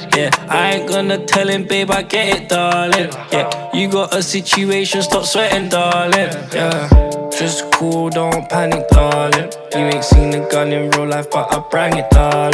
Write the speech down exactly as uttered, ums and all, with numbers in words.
Yeah, I ain't gonna tell him, babe, I get it, darling. Yeah, you got a situation, stop sweating, darling. Yeah, just cool, don't panic, darling. You ain't seen a gun in real life, but I bring it, darling.